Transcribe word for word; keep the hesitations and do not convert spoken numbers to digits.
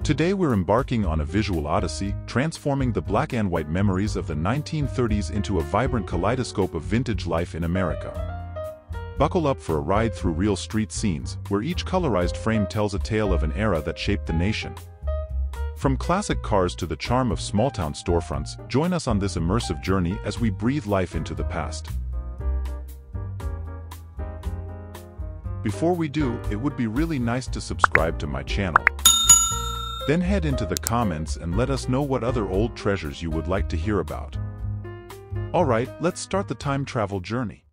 Today we're embarking on a visual odyssey, transforming the black and white memories of the nineteen thirties into a vibrant kaleidoscope of vintage life in America. Buckle up for a ride through real street scenes, where each colorized frame tells a tale of an era that shaped the nation. From classic cars to the charm of small-town storefronts, join us on this immersive journey as we breathe life into the past. Before we do, it would be really nice to subscribe to my channel. Then head into the comments and let us know what other old treasures you would like to hear about. Alright, let's start the time travel journey.